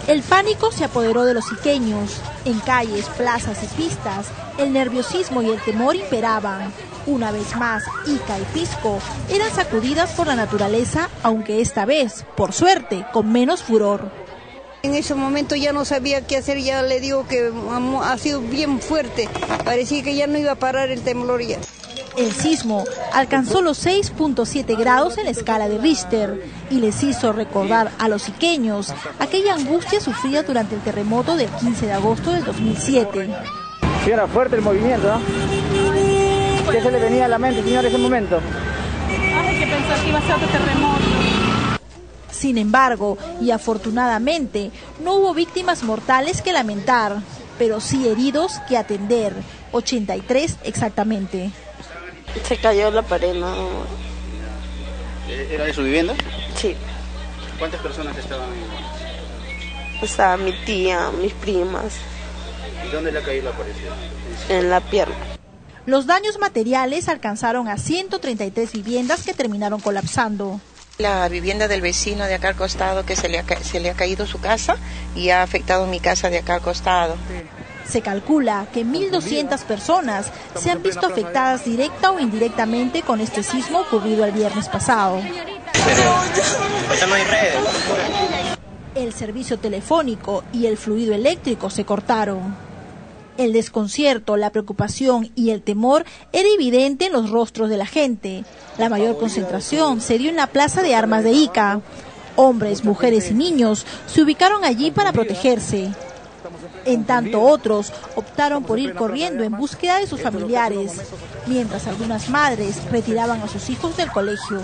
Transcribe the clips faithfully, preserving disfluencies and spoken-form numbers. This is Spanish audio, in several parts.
El pánico se apoderó de los iqueños. En calles, plazas y pistas, el nerviosismo y el temor imperaban. Una vez más, Ica y Pisco eran sacudidas por la naturaleza, aunque esta vez, por suerte, con menos furor. En ese momento ya no sabía qué hacer, ya le digo que ha sido bien fuerte. Parecía que ya no iba a parar el temblor ya. El sismo alcanzó los seis punto siete grados en la escala de Richter y les hizo recordar a los iqueños aquella angustia sufrida durante el terremoto del quince de agosto del dos mil siete. Sí, era fuerte el movimiento, ¿no? ¿Qué se le venía a la mente, señor, en ese momento? Hay que pensar que iba a ser otro terremoto. Sin embargo, y afortunadamente, no hubo víctimas mortales que lamentar, pero sí heridos que atender, ochenta y tres exactamente. Se cayó la pared, ¿no? ¿Era de su vivienda? Sí. ¿Cuántas personas estaban ahí? Estaba mi tía, mis primas. ¿Y dónde le ha caído la pared? En la pierna. Los daños materiales alcanzaron a ciento treinta y tres viviendas que terminaron colapsando. La vivienda del vecino de acá al costado, que se le ha, se le ha caído su casa y ha afectado mi casa de acá al costado. Se calcula que mil doscientas personas se han visto afectadas directa o indirectamente con este sismo ocurrido el viernes pasado. Pero no hay redes. El servicio telefónico y el fluido eléctrico se cortaron. El desconcierto, la preocupación y el temor era evidente en los rostros de la gente. La mayor concentración se dio en la Plaza de Armas de Ica. Hombres, mujeres y niños se ubicaron allí para protegerse. En tanto otros optaron por ir corriendo en búsqueda de sus familiares, mientras algunas madres retiraban a sus hijos del colegio.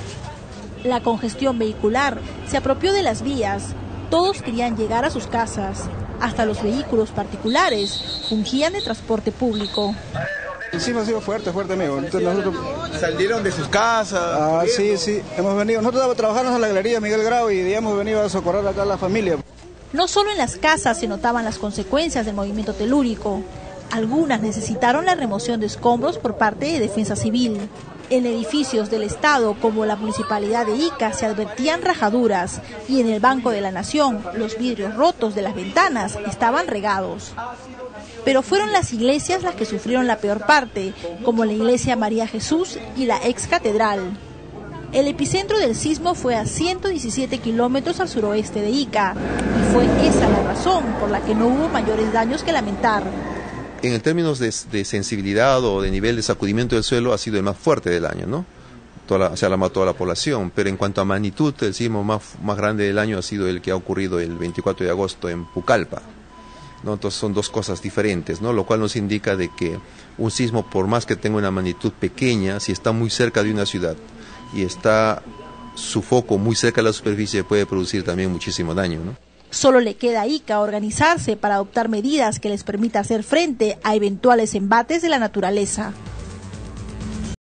La congestión vehicular se apropió de las vías. Todos querían llegar a sus casas. Hasta los vehículos particulares fungían de transporte público. Sí, ha sido fuerte, fuerte, amigo. Entonces nosotros... ¿Salieron de sus casas? Ah, sí, sí. Hemos venido. Nosotros trabajamos en la galería Miguel Grau y hemos venido a socorrer acá a la familia. No solo en las casas se notaban las consecuencias del movimiento telúrico. Algunas necesitaron la remoción de escombros por parte de Defensa Civil. En edificios del Estado, como la Municipalidad de Ica, se advertían rajaduras y en el Banco de la Nación los vidrios rotos de las ventanas estaban regados. Pero fueron las iglesias las que sufrieron la peor parte, como la Iglesia María Jesús y la ex catedral. El epicentro del sismo fue a ciento diecisiete kilómetros al suroeste de Ica y fue esa la razón por la que no hubo mayores daños que lamentar. En términos de, de sensibilidad o de nivel de sacudimiento del suelo ha sido el más fuerte del año, ¿no? Toda la, se ha alarmado toda la población, pero en cuanto a magnitud, el sismo más, más grande del año ha sido el que ha ocurrido el veinticuatro de agosto en Pucallpa, ¿no? Entonces son dos cosas diferentes, ¿no? Lo cual nos indica de que un sismo, por más que tenga una magnitud pequeña, si está muy cerca de una ciudad y está su foco muy cerca de la superficie, puede producir también muchísimo daño, ¿no? Solo le queda a Ica organizarse para adoptar medidas que les permita hacer frente a eventuales embates de la naturaleza.